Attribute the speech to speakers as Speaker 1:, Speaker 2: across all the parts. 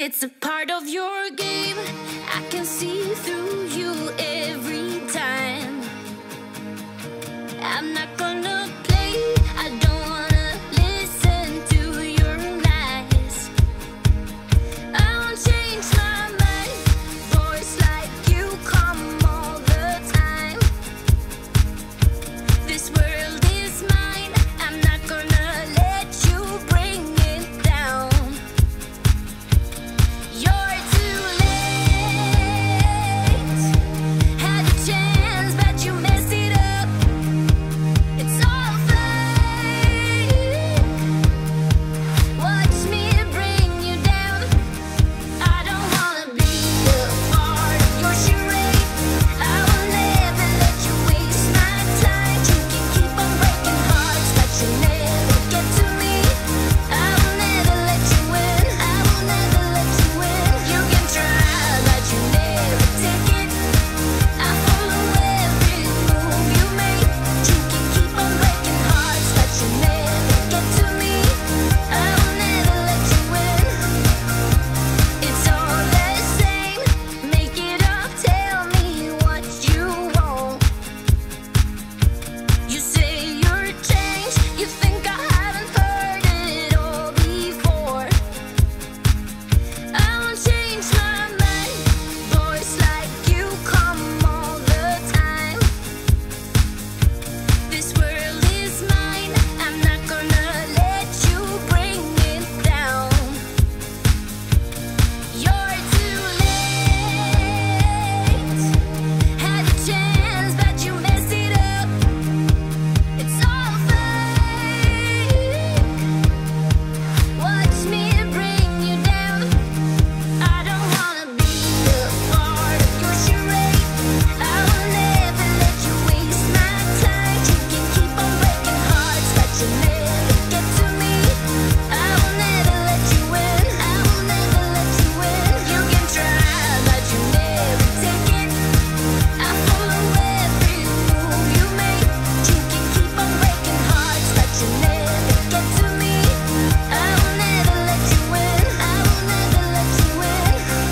Speaker 1: It's a part of your game. I can see through you every time. I'm not gonna play. I don't wanna listen to your lies. I won't change my mind. Boys like you come all the time. This world is mine. I'm not gonna let you bring it down. You're too late. Had a chance, but you messed it up. It's all fake. Watch me bring you down. I don't wanna be a part of your charade. I will never let you waste my time. You can keep on breaking hearts, but you never get to me. I will never let you win. I will never let you win. You can try, but you never take it. I follow every move you make. You can keep on breaking hearts, but you never get to me. I will never let you win. It's all the same. Make it up, tell me what you want. You say you're changed. You think I haven't heard it all before. I won't change my mind. Boys like you come all the time. This world is mine. I'm not gonna let you bring it down. You're too late. Had a chance, but you messed it up. It's all fake. Watch me bring you down. I don't wanna be a part of your charade. I will never let you waste my time. You can keep on breaking hearts, but you never get to me. I will never let you win. I will never let you win. You can try, but you never take it. I follow every move you make. You can keep on breaking hearts, but you never get to me. I will never let you win. I will never let you win.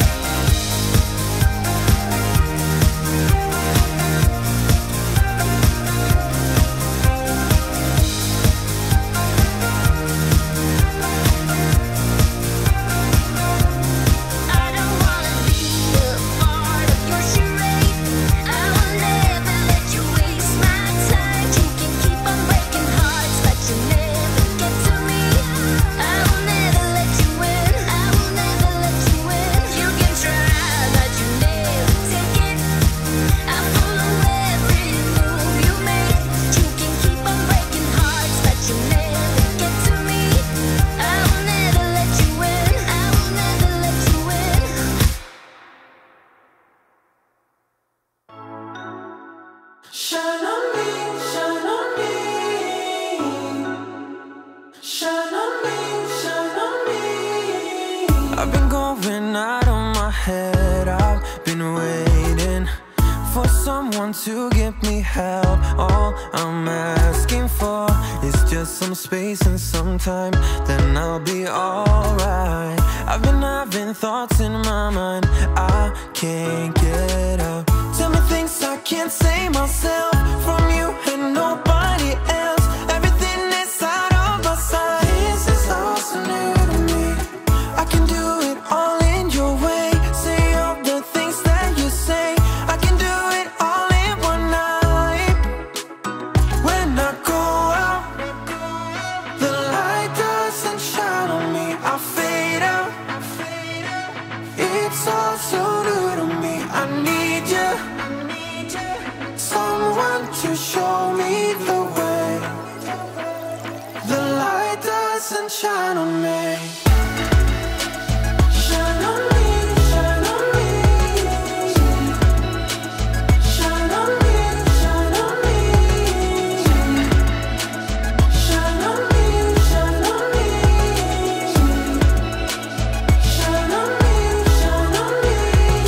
Speaker 1: I don't wanna be a part of your charade. I will never let you waste my time. You can keep on breaking hearts, but you never get to me. I will never let you win. I will never let you win. You can try, but you never take it. I follow every move you make. You can keep on breaking hearts, but you never get to me. I will never let you win. I will never let you win.
Speaker 2: Shine on me, shine on me. Shine on me, shine on me. I've been going out of my head. I've been waiting for someone to give me help. All I'm asking for is just some space and some time, then I'll be alright. I've been having thoughts in my mind I can't get out. Tell me things I can't say myself, from you and nobody else. Everything is out of my sight. This is all so new to me. I can do it all in your way. Say all the things that you say. I can do it all in one night. When I go out, the light doesn't shine on me. I fade out. It's all so new to me. I need you. Someone to show me the way. The light doesn't shine on me. Shine on me, shine on me. Shine on me, shine on me. Shine on me, shine on me. Shine on me, shine on me.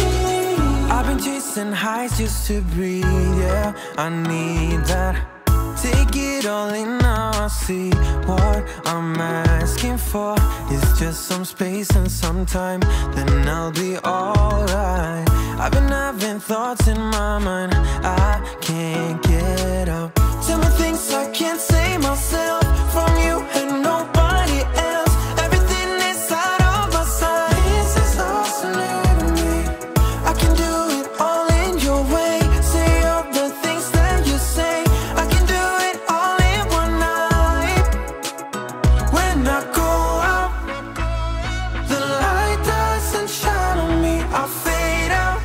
Speaker 2: I've been chasing highs just to breathe, yeah, I need that. Take it all in now, I see what I'm asking for is just some space and some time, then I'll be alright. I've been having thoughts in my mind I can't get out. Tell me things I can't say myself from you and nobody else. Everything is out of my sight. This is all so new to me. I can do it all in your way. Say all the things that you say. I can do it all in one night. When I go out, the light doesn't shine on me. I fade out.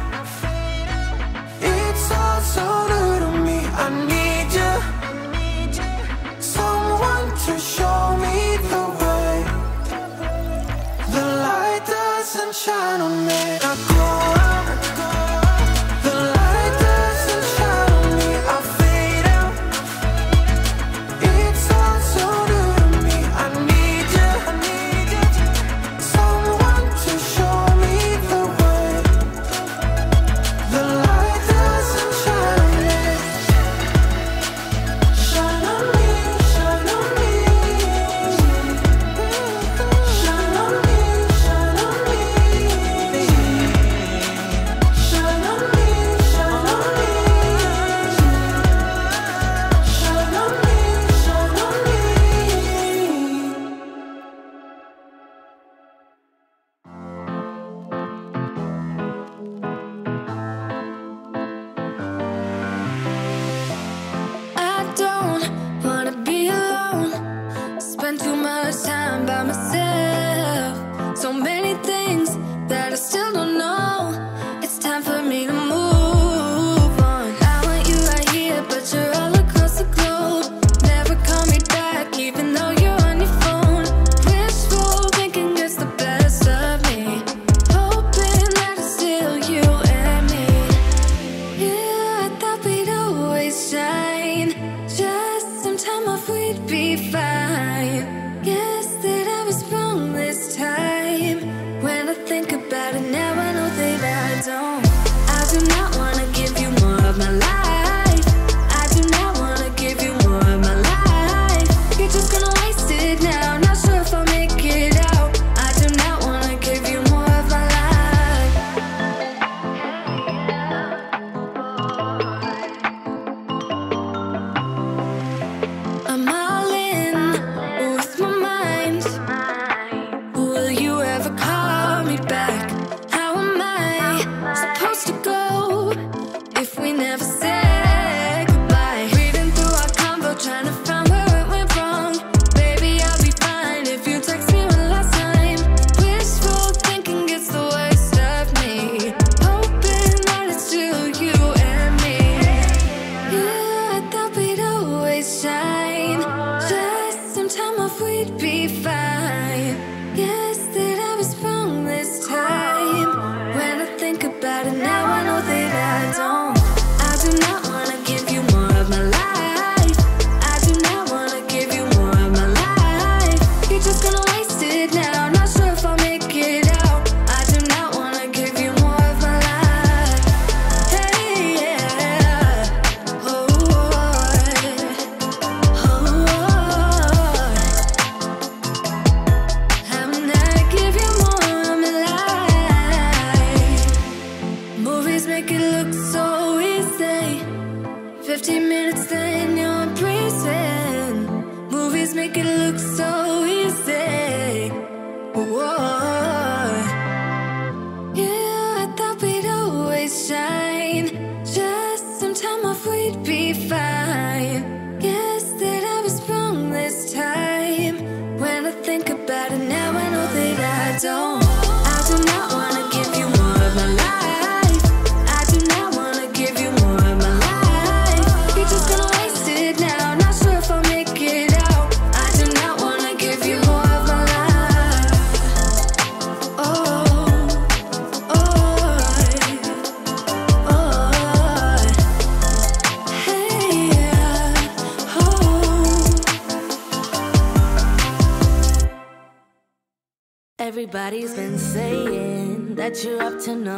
Speaker 2: It's all so new to me. I need you, someone to show me the way. The light doesn't shine on me. I go out, the light doesn't shine on me. I fade out. It's all so new to me. I need you, someone to show me the way. The light doesn't shine on me. Shine on me, shine on me. Shine on me, shine on me. Shine on me, shine on me. Shine on me, shine on me.
Speaker 1: I don't wanna be alone. Spend too much time by myself. So many things that I still don't know. It's time for me to move on. I want you right here, but you're all across the globe. Never call me back, even though you're on your phone. Wishful thinking gets the best of me. Hoping that it's still you and me. Yeah, I thought we'd always shine. Just some time off, we'd be fine. Guess that I was wrong this time. When I think about it now, I know that I don't. I do not wanna give you more of my life. I do not wanna give you more of my life. You're just gonna waste it now. Not sure if I'll make it out. I do not wanna give you more of my life. I'm all in with my mind. Will you ever call me back? How am I supposed to go if we never said goodbye? Reading through our convo, trying to find where it went wrong. Baby, I'll be fine if you text me one last time. Wishful thinking gets the worst of me. Hoping that it's still you and me. Yeah, I thought we'd always shine. Just some time off, we'd be fine. Guess that I was wrong this time. When I think about it now, I know that I don't. I do not wanna give you more of my life. I do not wanna give you more of my life. You're just gonna waste it now. Not sure if I'll make it out. I do not wanna give you more of my life. Hey, yeah. Oh, I'm not give you more of my life. Movies make it look so easy. 15 minutes, then you're breezing. Movies make it look so easy. Whoa. Yeah, I thought we'd always shine. Just some time off, we'd be fine. Guess that I was wrong this time. When I think about it now, I know that I don't. I do not wanna give you more of my life. I do not wanna give you more of my life. You're just gonna waste it now. Not sure if I'll make it out. I do not wanna give you more of my life. Oh, oh, oh. Hey, yeah. Oh. Everybody's been saying that you're up to no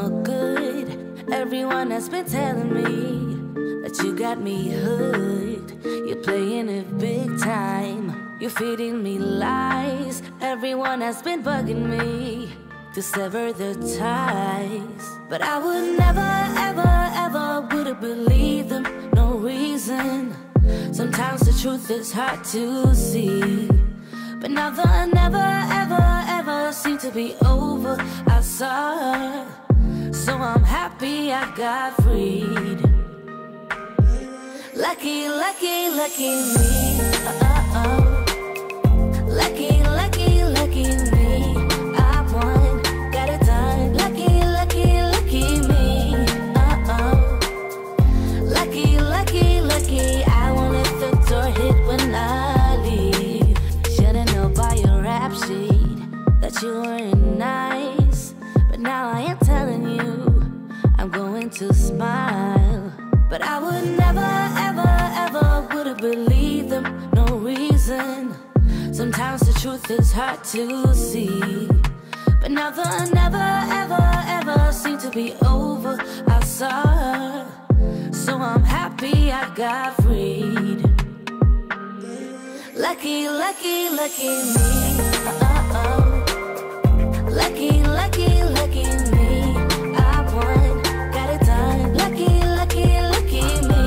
Speaker 1: good. Everyone has been telling me that you got me hooked. You
Speaker 3: playing it big time. You're feeding me lies. Everyone has been bugging me to sever the ties, but I would never, ever, ever would have believed them. No reason. Sometimes the truth is hard to see, but now the never, ever, ever seemed to be over. I saw her, so I'm happy I got freed. Lucky, lucky, lucky me. Lucky, lucky, lucky me. I won, got it done. Lucky, lucky, lucky me. Lucky, lucky, lucky. I won't let the door hit when I leave. Should've known by your rap sheet that you weren't nice, but now I am telling you I'm going to smile. But I would never, ever, ever would have believed them. No reason. Sometimes the truth is hard to see, but now the never, ever, ever seemed to be over. I saw her, so I'm happy I got freed. Lucky, lucky, lucky me. Lucky, lucky, lucky me. I won, got it done. Lucky, lucky, lucky me.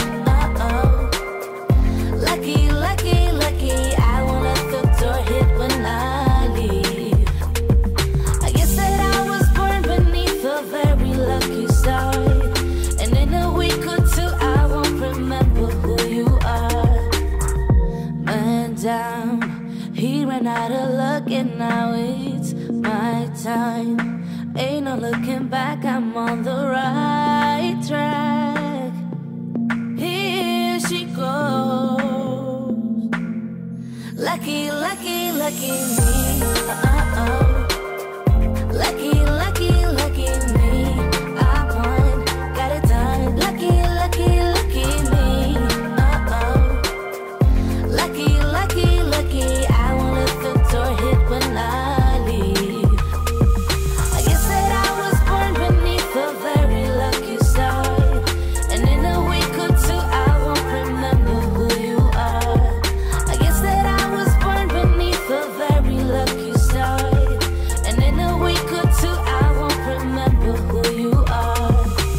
Speaker 3: Lucky, lucky, lucky. I won't let the door hit when I leave. I guess that I was born beneath a very lucky star, and in a week or two I won't remember who you are. Man down, he ran out of luck and now it's my time. Ain't no looking back, I'm on the right track. Here she goes. Lucky, lucky, lucky me. Lucky, lucky, lucky me. I won, got it done. Lucky, lucky, lucky me. Lucky, lucky, lucky. I won't let the door hit when I leave. I guess that I was born beneath a very lucky star, and in a week or two I won't remember who you are. I guess that I was born beneath a very lucky star, and in a week or two I won't remember who you are.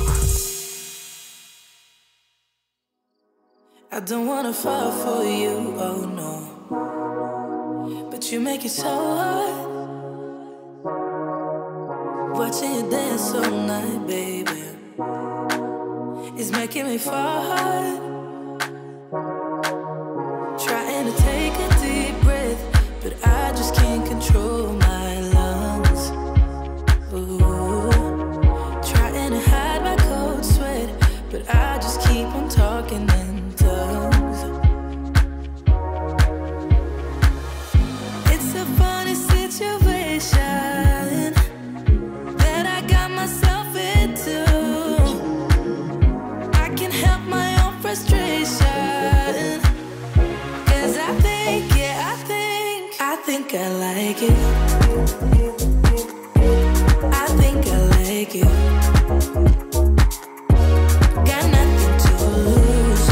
Speaker 3: I don't wanna fall for you, oh no, but you make it so hard. Watching you dance all night, baby, is making me fall hard. Trying to take a deep breath, but I just can't control my lungs. Ooh. Trying to hide my cold sweat, but I just keep on talking in tongues. It's a funny situation that I got myself into. I can help my own frustration, 'cause I think, yeah, I think I like it. I think I like it. Got nothing to lose,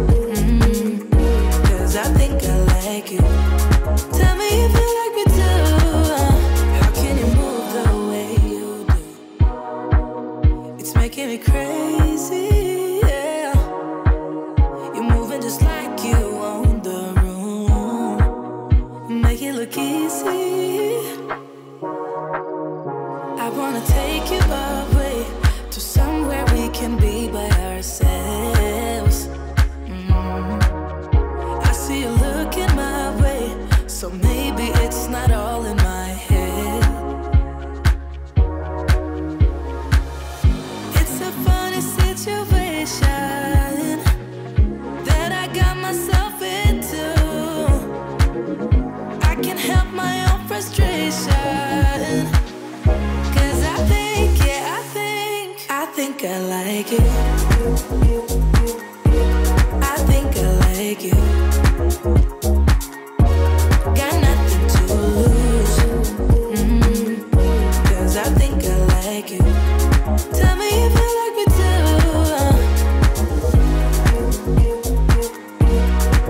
Speaker 3: 'cause I think I like it. Tell me if you like me too. How can you move the way you do? It's making me crazy, yeah. You're moving just like you own the room. Make it look easy. I wanna take you away to somewhere we can be by ourselves. I see you looking my way, so maybe it's not all in my head. It's a funny situation that I got myself into. I can help my own frustration, 'cause I think, yeah, I think I like it. I think I like it. Got nothing to lose, 'cause I think I like it. Tell me if you like me too.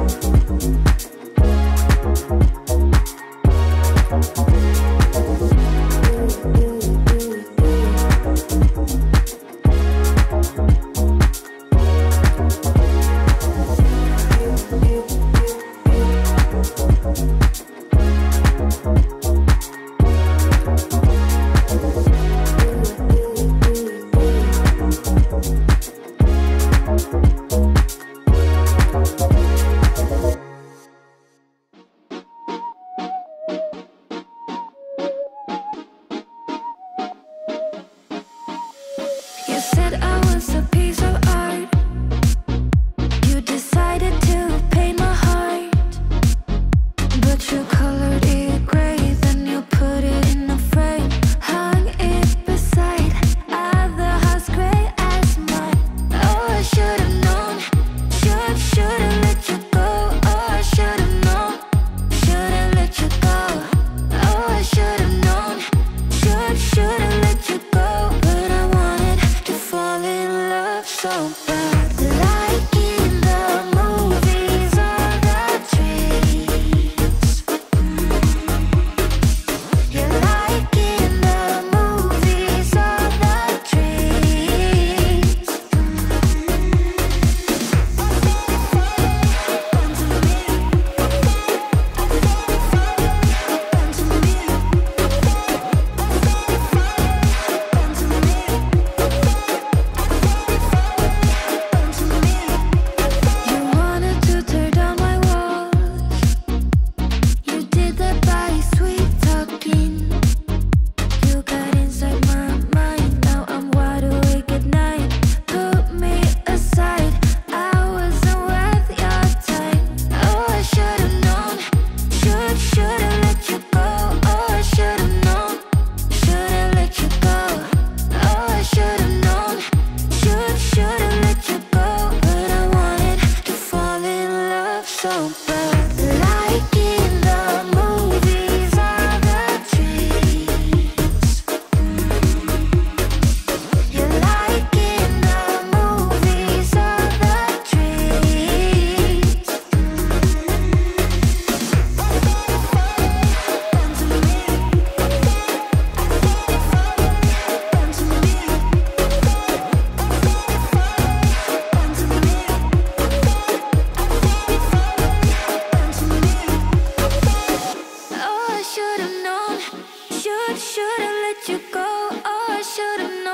Speaker 1: should've